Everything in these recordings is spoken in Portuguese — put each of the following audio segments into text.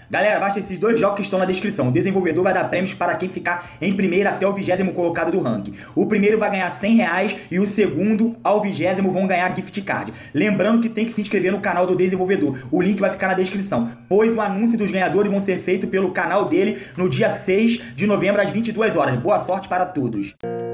Galera, baixa esses dois jogos que estão na descrição. O desenvolvedor vai dar prêmios para quem ficar em primeiro até o 20º colocado do ranking. O primeiro vai ganhar R$100 e o segundo ao 20º vão ganhar gift card. Lembrando que tem que se inscrever no canal do desenvolvedor. O link vai ficar na descrição, pois o anúncio dos ganhadores vão ser feito pelo canal dele no dia 6 de novembro às 22 horas. Boa sorte para todos.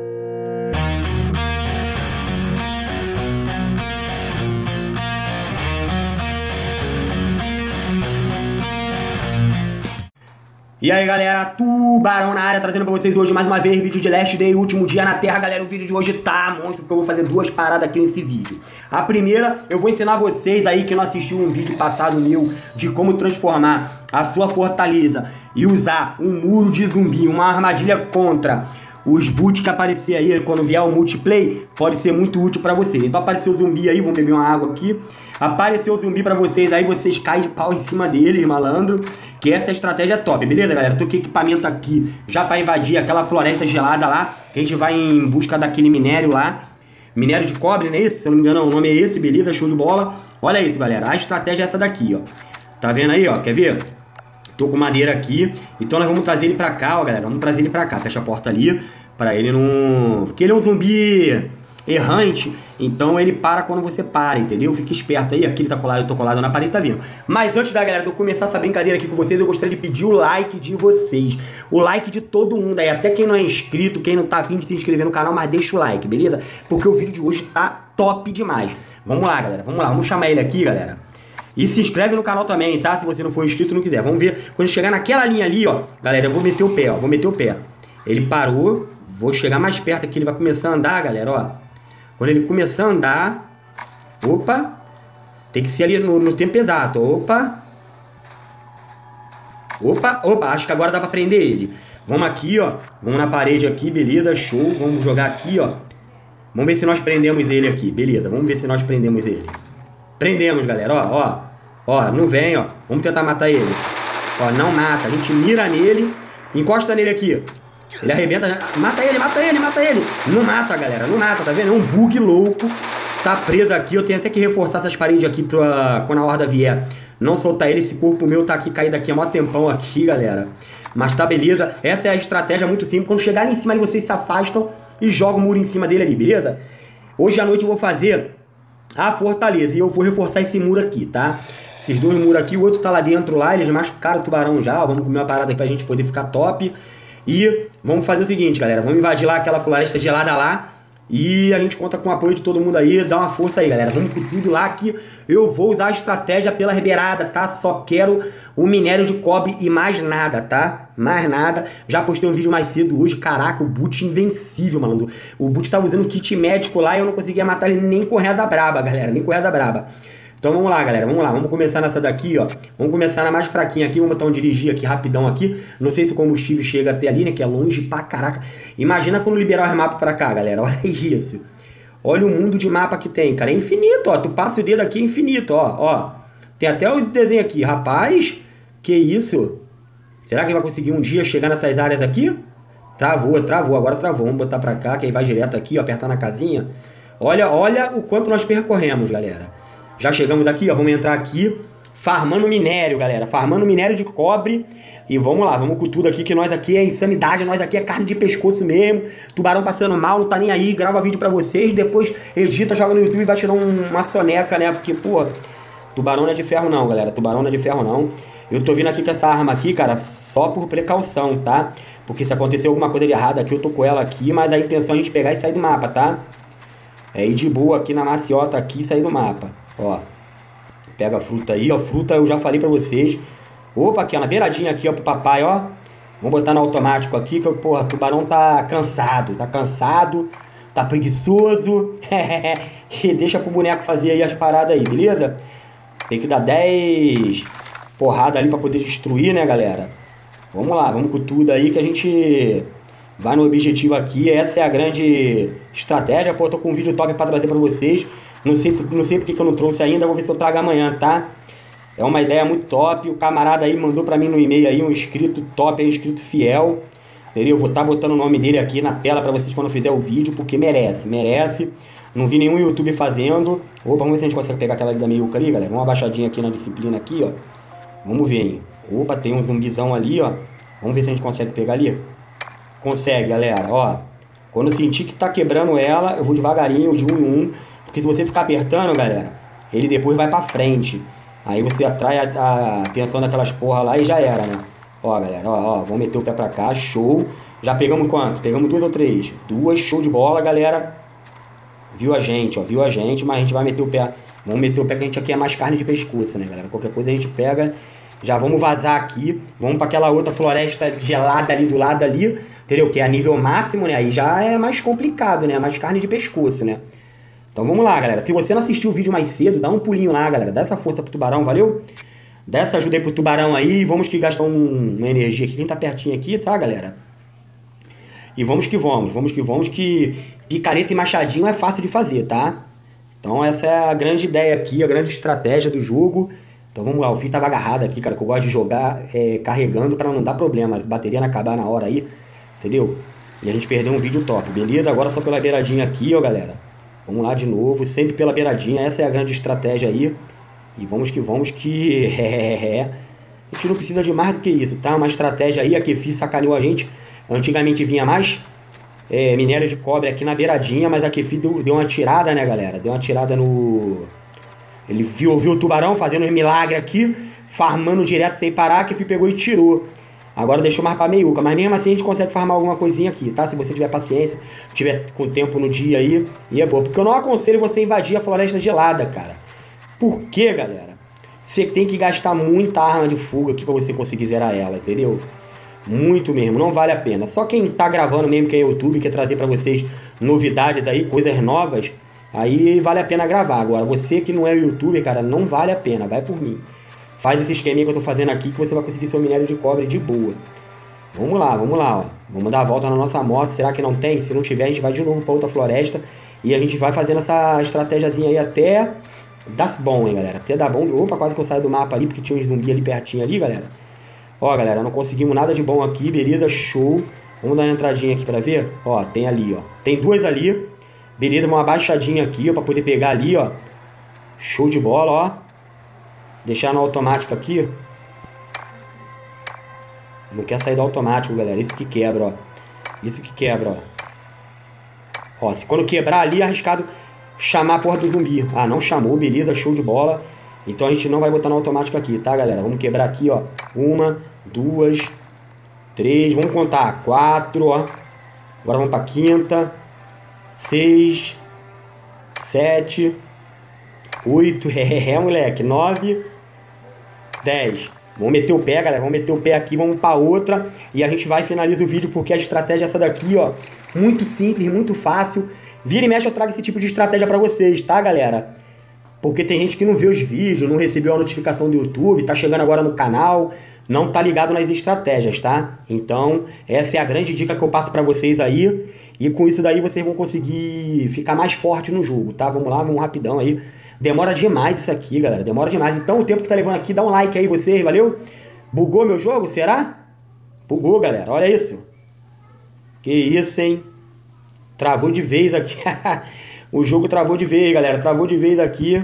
E aí galera, Tubarão na área, trazendo pra vocês hoje mais uma vez vídeo de Last Day, último dia na Terra. Galera, o vídeo de hoje tá monstro, porque eu vou fazer duas paradas aqui nesse vídeo. A primeira, eu vou ensinar vocês aí que não assistiu um vídeo passado meu de como transformar a sua fortaleza e usar um muro de zumbi, uma armadilha contra os boots que aparecer aí quando vier o multiplayer, pode ser muito útil pra vocês. Então apareceu o zumbi aí, vamos beber uma água aqui. Apareceu o zumbi pra vocês, aí vocês caem de pau em cima dele, malandro. Que essa estratégia é top, beleza, galera? Tô com equipamento aqui já pra invadir aquela floresta gelada lá. Que a gente vai em busca daquele minério lá. Minério de cobre, não é esse? Se eu não me engano, o nome é esse, beleza? Show de bola. Olha isso, galera. A estratégia é essa daqui, ó. Tá vendo aí, ó? Quer ver? Tô com madeira aqui. Então nós vamos trazer ele pra cá, ó, galera. Vamos trazer ele pra cá. Fecha a porta ali. Pra ele não... Porque ele é um zumbi errante, então ele para quando você para, entendeu? Fica esperto aí, aqui ele tá colado, eu tô colado na parede, tá vindo. Mas antes da galera de eu começar essa brincadeira aqui com vocês, eu gostaria de pedir o like de vocês. O like de todo mundo aí, até quem não é inscrito, quem não tá afim de se inscrever no canal, mas deixa o like, beleza? Porque o vídeo de hoje tá top demais. Vamos lá, galera, vamos lá, vamos chamar ele aqui, galera. E se inscreve no canal também, tá? Se você não for inscrito, não quiser. Vamos ver, quando chegar naquela linha ali, ó, galera, eu vou meter o pé, ó, vou meter o pé. Ele parou, vou chegar mais perto aqui, ele vai começar a andar, galera, ó. Quando ele começar a andar, opa, tem que ser ali no tempo exato, opa, acho que agora dá pra prender ele. Vamos aqui, ó, vamos na parede aqui, beleza, show, vamos jogar aqui, ó. Vamos ver se nós prendemos ele aqui, beleza, vamos ver se nós prendemos ele. Prendemos, galera, ó, não vem, ó, vamos tentar matar ele. Ó, não mata, a gente mira nele, encosta nele aqui. Ele arrebenta, mata ele. Não mata, galera, não mata, tá vendo? É um bug louco. Tá preso aqui, eu tenho até que reforçar essas paredes aqui pra quando a horda vier não soltar ele. Esse corpo meu tá aqui caído aqui há mó tempão aqui, galera. Mas tá beleza, essa é a estratégia muito simples. Quando chegar ali em cima, vocês se afastam e jogam o muro em cima dele ali, beleza? Hoje à noite eu vou fazer a fortaleza e eu vou reforçar esse muro aqui, tá? Esses dois muros aqui, o outro tá lá dentro lá, eles machucaram o tubarão já, ó. Vamos comer uma parada aqui pra gente poder ficar top. E vamos fazer o seguinte, galera, vamos invadir lá aquela floresta gelada lá e a gente conta com o apoio de todo mundo aí, dá uma força aí, galera. Vamos com tudo lá que eu vou usar a estratégia pela ribeirada, tá? Só quero o minério de cobre e mais nada, tá? Mais nada. Já postei um vídeo mais cedo hoje, caraca, o boot invencível, malandro. O boot tava usando kit médico lá e eu não conseguia matar ele nem com reza braba, galera, nem com reza braba. Então vamos lá, galera, vamos lá, vamos começar nessa daqui, ó. Vamos começar na mais fraquinha aqui, vamos botar um dirigir aqui rapidão aqui. Não sei se o combustível chega até ali, né, que é longe pra caraca. Imagina quando liberar os mapas pra cá, galera, olha isso. Olha o mundo de mapa que tem, cara, é infinito, ó. Tu passa o dedo aqui, é infinito, ó. Tem até os desenhos aqui, rapaz, que isso? Será que vai conseguir um dia chegar nessas áreas aqui? Travou, agora travou. Vamos botar pra cá, que aí vai direto aqui, ó, apertar na casinha. Olha o quanto nós percorremos, galera. Já chegamos aqui, ó, vamos entrar aqui, farmando minério, galera, farmando minério de cobre. E vamos lá, vamos com tudo aqui, que nós aqui é insanidade, nós aqui é carne de pescoço mesmo. Tubarão passando mal, não tá nem aí, grava vídeo pra vocês, depois edita, joga no YouTube e vai tirar uma soneca, né, porque, pô, tubarão não é de ferro não, galera, tubarão não é de ferro não. Eu tô vindo aqui com essa arma aqui, cara, só por precaução, tá? Porque se acontecer alguma coisa de errado aqui, eu tô com ela aqui, mas a intenção é a gente pegar e sair do mapa, tá? É ir de boa aqui na maciota aqui e sair do mapa. Ó, pega a fruta aí, ó, fruta eu já falei pra vocês. Opa, aqui ó, na beiradinha aqui, ó, pro papai, ó. Vamos botar no automático aqui, que, porra, o tubarão tá cansado, tá preguiçoso. E deixa pro boneco fazer aí as paradas aí, beleza? Tem que dar 10 porradas ali pra poder destruir, né, galera? Vamos lá, vamos com tudo aí que a gente vai no objetivo aqui. Essa é a grande estratégia, pô, eu tô com um vídeo top pra trazer pra vocês. Não sei porque que eu não trouxe ainda, vou ver se eu trago amanhã, tá? É uma ideia muito top, o camarada aí mandou pra mim no e-mail aí um inscrito top, um inscrito fiel. Entendeu? Eu vou estar botando o nome dele aqui na tela pra vocês quando eu fizer o vídeo, porque merece. Não vi nenhum YouTube fazendo. Opa, vamos ver se a gente consegue pegar aquela ali da meiuca ali, galera. Vamos uma baixadinha aqui na disciplina aqui, ó. Vamos ver, hein? Opa, tem um zumbizão ali, ó. Vamos ver se a gente consegue pegar ali. Consegue, galera, ó. Quando eu sentir que tá quebrando ela, eu vou devagarinho, de um em um. Porque se você ficar apertando, galera, ele depois vai pra frente. Aí você atrai a atenção daquelas porra lá e já era, né? Ó, galera, ó, vamos meter o pé pra cá, show. Já pegamos quanto? Pegamos 2 ou 3? 2, show de bola, galera. Viu a gente, ó, viu a gente, mas a gente vai meter o pé. Vamos meter o pé que a gente aqui é mais carne de pescoço, né, galera? Qualquer coisa a gente pega. Já vamos vazar aqui. Vamos pra aquela outra floresta gelada ali do lado ali. Entendeu? Que é a nível máximo, né? Aí já é mais complicado, né? Mais carne de pescoço, né? Então vamos lá, galera. Se você não assistiu o vídeo mais cedo, dá um pulinho lá, galera. Dá essa força pro tubarão, valeu? Dá essa ajuda aí pro tubarão aí. Vamos que gastar uma energia aqui. Quem tá pertinho aqui, tá, galera? E vamos que vamos. Vamos que vamos que picareta e machadinho é fácil de fazer, tá? Então essa é a grande ideia aqui, a grande estratégia do jogo. Então vamos lá. O fio tava agarrado aqui, cara, que eu gosto de jogar carregando pra não dar problema. A bateria não acabar na hora aí. Entendeu? E a gente perdeu um vídeo top, beleza? Agora só pela beiradinha aqui, ó, galera. Vamos lá de novo, sempre pela beiradinha. Essa é a grande estratégia aí. E vamos que vamos que... A gente não precisa de mais do que isso, tá? Uma estratégia aí, a Kefi sacaneou a gente. Antigamente vinha mais minério de cobre aqui na beiradinha, mas a Kefi deu uma tirada, né, galera? Deu uma tirada no... Ele viu o tubarão fazendo um milagre aqui, farmando direto sem parar, a Kefi pegou e tirou. Agora deixou mais pra meiuca, mas mesmo assim a gente consegue farmar alguma coisinha aqui, tá? Se você tiver paciência, tiver com tempo no dia aí, e é boa. Porque eu não aconselho você invadir a floresta gelada, cara. Por quê, galera? Você tem que gastar muita arma de fuga aqui pra você conseguir zerar ela, entendeu? Muito mesmo, não vale a pena. Só quem tá gravando mesmo, que é YouTube, quer trazer pra vocês novidades aí, coisas novas, aí vale a pena gravar. Agora, você que não é YouTuber, cara, não vale a pena, vai por mim. Faz esse esqueminha que eu tô fazendo aqui que você vai conseguir seu minério de cobre de boa. Vamos lá, ó. Vamos dar a volta na nossa moto. Será que não tem? Se não tiver, a gente vai de novo pra outra floresta. E a gente vai fazendo essa estratégiazinha aí até dar bom, hein, galera. Até dar bom. Opa, quase que eu saio do mapa ali, porque tinha um zumbi ali pertinho ali, galera. Ó, galera, não conseguimos nada de bom aqui. Beleza, show. Vamos dar uma entradinha aqui pra ver. Ó, tem ali, ó. Tem 2 ali. Beleza, uma abaixadinha aqui, ó, pra poder pegar ali, ó. Show de bola, ó. Deixar no automático aqui. Não quer sair do automático, galera. Isso que quebra, ó. Isso que quebra, ó. Ó, se quando quebrar ali, é arriscado chamar a porra do zumbi. Ah, não chamou, beleza, show de bola. Então a gente não vai botar no automático aqui, tá, galera? Vamos quebrar aqui, ó. 1, 2, 3. Vamos contar. 4, ó. Agora vamos pra 5ª. 6, 7... 8, moleque, 9, 10. Vamos meter o pé, galera, vamos meter o pé aqui, vamos pra outra. E a gente vai finalizar o vídeo porque a estratégia é essa daqui, ó. Muito simples, muito fácil. Vira e mexe, eu trago esse tipo de estratégia pra vocês, tá, galera? Porque tem gente que não vê os vídeos, não recebeu a notificação do YouTube, tá chegando agora no canal, não tá ligado nas estratégias, tá? Então, essa é a grande dica que eu passo pra vocês aí. E com isso daí vocês vão conseguir ficar mais forte no jogo, tá? Vamos lá, vamos rapidão aí. Demora demais isso aqui, galera. Demora demais. Então o tempo que tá levando aqui, dá um like aí vocês, valeu? Bugou meu jogo, será? Bugou, galera. Olha isso. Que isso, hein? Travou de vez aqui. O jogo travou de vez, galera. Travou de vez aqui.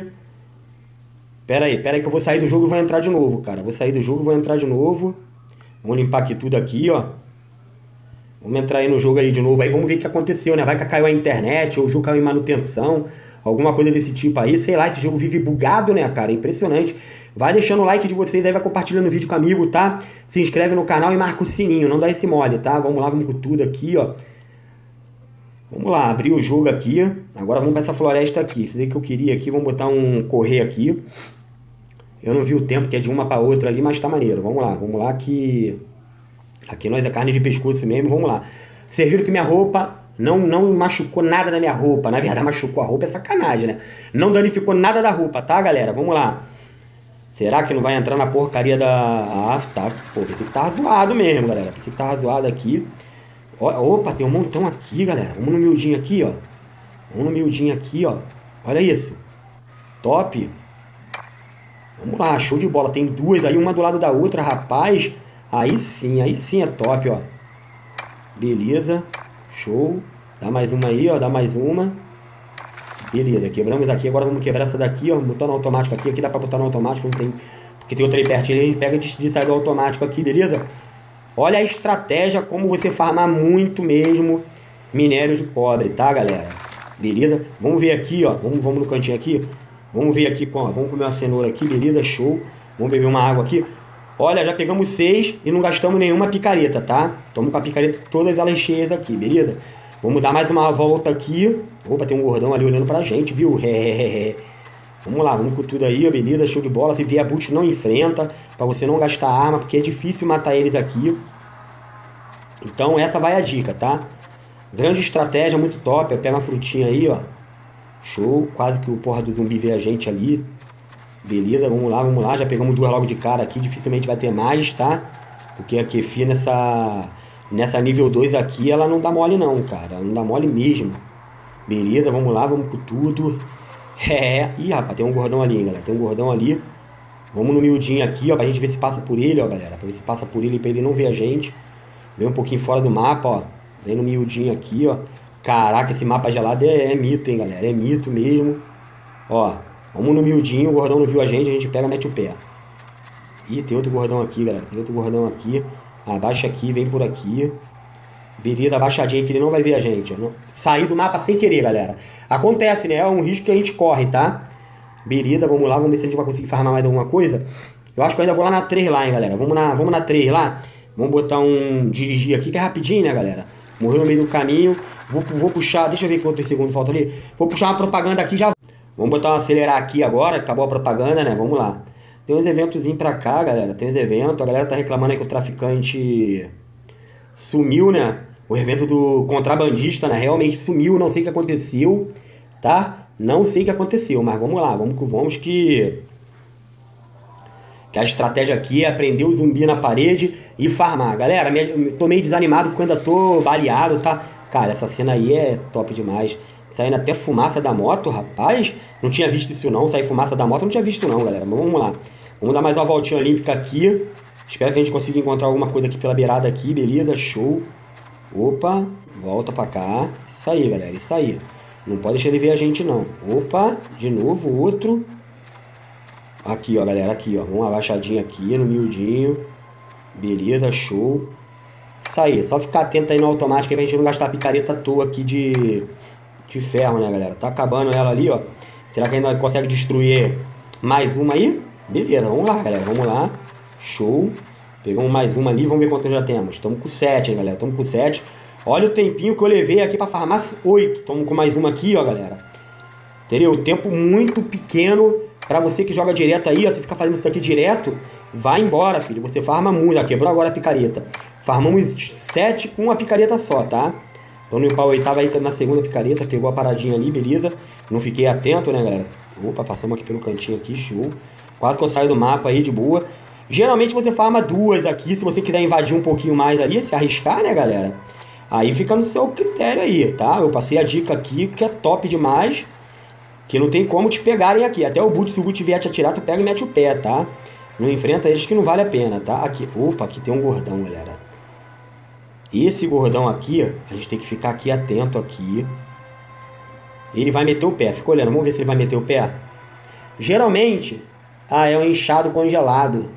Pera aí que eu vou sair do jogo e vou entrar de novo, cara. Vou sair do jogo e vou entrar de novo. Vamos limpar aqui tudo aqui, ó. Vamos entrar aí no jogo aí de novo. Aí vamos ver o que aconteceu, né? Vai que caiu a internet ou o jogo caiu em manutenção. Alguma coisa desse tipo aí, sei lá, esse jogo vive bugado, né, cara? Impressionante. Vai deixando o like de vocês aí, vai compartilhando o vídeo com o amigo, tá? Se inscreve no canal e marca o sininho, não dá esse mole, tá? Vamos lá, vamos com tudo aqui, ó. Vamos lá, abrir o jogo aqui. Agora vamos pra essa floresta aqui. Esse daí que eu queria aqui, vamos botar um correr aqui. Eu não vi o tempo, que é de uma pra outra ali, mas tá maneiro. Vamos lá que... Aqui nós é carne de pescoço mesmo, vamos lá. Vocês viram que minha roupa... Não machucou nada na minha roupa. Na verdade, machucou a roupa é sacanagem, né? Não danificou nada da roupa, tá, galera? Vamos lá. Será que não vai entrar na porcaria da... Ah, tá. Pô, pensei que tava zoado mesmo, galera. Pensei que tava zoado aqui. Opa, tem um montão aqui, galera. Vamos no miudinho aqui, ó. Vamos no miudinho aqui, ó. Olha isso. Top. Vamos lá, show de bola. Tem 2 aí, uma do lado da outra, rapaz. Aí sim é top, ó. Beleza. Show. Dá mais uma aí, ó. Dá mais uma. Beleza, quebramos aqui. Agora vamos quebrar essa daqui, ó. Botar no automático aqui. Aqui dá pra botar no automático. Não tem porque tem outra aí pertinho, a gente pega de saída automático aqui, beleza? Olha a estratégia, como você farmar muito mesmo minério de cobre, tá, galera? Beleza? Vamos ver aqui, ó. Vamos no cantinho aqui. Vamos ver aqui, ó. Vamos comer uma cenoura aqui, beleza? Show. Vamos beber uma água aqui. Olha, já pegamos 6 e não gastamos nenhuma picareta, tá? Estamos com a picareta todas elas cheias aqui, beleza? Vamos dar mais uma volta aqui. Opa, tem um gordão ali olhando pra gente, viu? Vamos lá, vamos com tudo aí, ó, beleza? Show de bola. Se vier boot, não enfrenta, pra você não gastar arma, porque é difícil matar eles aqui. Então essa vai a dica, tá? Grande estratégia, muito top. Eu pego uma frutinha aí, ó. Show. Quase que o porra do zumbi vê a gente ali. Beleza, vamos lá. Já pegamos 2 logo de cara aqui. Dificilmente vai ter mais, tá? Porque a Kefir nessa nível 2 aqui, ela não dá mole não, cara. Ela não dá mole mesmo. Beleza, vamos lá, vamos com tudo. Ih, rapaz, tem um gordão ali, hein, galera. Tem um gordão ali. Vamos no miudinho aqui, ó. Pra gente ver se passa por ele, ó, galera. Pra ver se passa por ele, pra ele não ver a gente. Vem um pouquinho fora do mapa, ó. Vem no miudinho aqui, ó. Caraca, esse mapa gelado é mito, hein, galera. É mito mesmo. Ó, vamos no miudinho. O gordão não viu a gente pega e mete o pé. Ih, tem outro gordão aqui, galera. Tem outro gordão aqui. Abaixa aqui, vem por aqui. Beleza, abaixadinho que ele não vai ver a gente. Ó. Sair do mapa sem querer, galera. Acontece, né? É um risco que a gente corre, tá? Beleza, vamos lá. Vamos ver se a gente vai conseguir farmar mais alguma coisa. Eu acho que eu ainda vou lá na 3 lá, hein, galera. Vamos na 3 lá. Vamos botar um dirigir aqui, que é rapidinho, né, galera? Morreu no meio do caminho. Vou puxar, deixa eu ver quantos segundos falta ali. Vou puxar uma propaganda aqui já. Vamos botar um acelerar aqui agora. Acabou a propaganda, né? Vamos lá. Tem uns eventozinhos pra cá, galera. Tem uns eventos. A galera tá reclamando aí que o traficante sumiu, né? O evento do contrabandista, né? Realmente sumiu. Não sei o que aconteceu, tá? Não sei o que aconteceu, mas vamos lá. Vamos que a estratégia aqui é prender o zumbi na parede e farmar. Galera, tô meio desanimado porque ainda tô baleado, tá? Cara, essa cena aí é top demais. Saindo até fumaça da moto, rapaz. Não tinha visto isso não. Sair fumaça da moto não tinha visto não, galera. Mas vamos lá. Vamos dar mais uma voltinha olímpica aqui. Espero que a gente consiga encontrar alguma coisa aqui pela beirada aqui. Beleza, show. Opa, volta pra cá. Isso aí, galera, isso aí. Não pode deixar ele ver a gente não. Opa, de novo, outro. Aqui, ó, galera, aqui, ó. Uma abaixadinha aqui no miudinho. Beleza, show. Isso aí, só ficar atento aí no automático aí pra gente não gastar a picareta à toa aqui de ferro, né, galera? Tá acabando ela ali, ó. Será que ainda consegue destruir mais uma aí? Beleza, vamos lá, galera, vamos lá. Show. Pegamos mais uma ali, vamos ver quanto já temos. Estamos com 7, hein, galera, estamos com 7. Olha o tempinho que eu levei aqui pra farmar 8. Estamos com mais uma aqui, ó, galera. Entendeu? Tempo muito pequeno. Pra você que joga direto aí, ó, você fica fazendo isso aqui direto, vai embora, filho. Você farma muito. Ó, quebrou agora a picareta. Farmamos 7 com uma picareta só, tá? Então no pau oitavo aí na segunda picareta, pegou a paradinha ali, beleza. Não fiquei atento, né, galera? Opa, passamos aqui pelo cantinho aqui, show. Quase que eu saio do mapa aí de boa. Geralmente você farma 2 aqui, se você quiser invadir um pouquinho mais ali, se arriscar, né, galera? Aí fica no seu critério aí, tá? Eu passei a dica aqui, que é top demais. Que não tem como te pegarem aqui. Até o boot, se o boot vier te atirar, tu pega e mete o pé, tá? Não enfrenta eles que não vale a pena, tá? Aqui, opa, aqui tem um gordão, galera. Esse gordão aqui, a gente tem que ficar aqui atento aqui. Ele vai meter o pé, fica olhando, vamos ver se ele vai meter o pé. Geralmente, é um inchado congelado.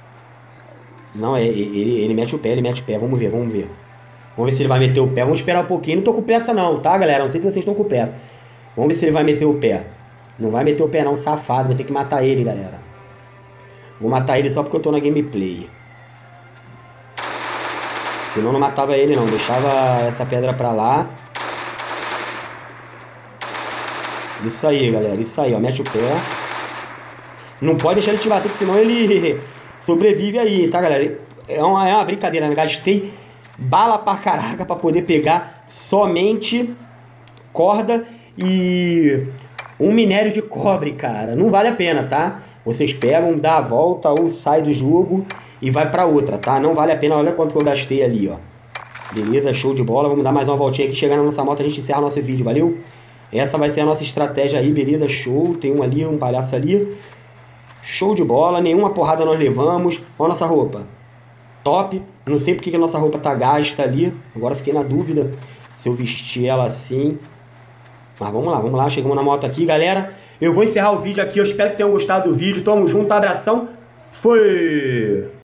Não, ele mete o pé, vamos ver. Vamos ver se ele vai meter o pé, vamos esperar um pouquinho. Não tô com pressa não, tá, galera? Não sei se vocês estão com pressa. Vamos ver se ele vai meter o pé. Não vai meter o pé não, safado. Vou ter que matar ele, galera. Vou matar ele só porque eu tô na gameplay. Senão não matava ele não. Deixava essa pedra pra lá. Isso aí, galera. Isso aí, ó. Mete o pé. Não pode deixar ele te bater, porque senão ele sobrevive aí, tá, galera? É uma brincadeira, né? Gastei bala pra caraca pra poder pegar somente corda e um minério de cobre, cara. Não vale a pena, tá? Vocês pegam, dá a volta ou sai do jogo e vai pra outra, tá? Não vale a pena. Olha quanto que eu gastei ali, ó. Beleza, show de bola. Vamos dar mais uma voltinha aqui. Chegar na nossa moto, a gente encerra nosso vídeo, valeu? Essa vai ser a nossa estratégia aí, beleza? Show. Tem um ali, um palhaço ali. Show de bola. Nenhuma porrada nós levamos. Olha a nossa roupa. Top. Eu não sei porque que a nossa roupa tá gasta ali. Agora fiquei na dúvida se eu vestir ela assim. Mas vamos lá, chegamos na moto aqui, galera. Eu vou encerrar o vídeo aqui, eu espero que tenham gostado do vídeo. Tamo junto, abração. Foi!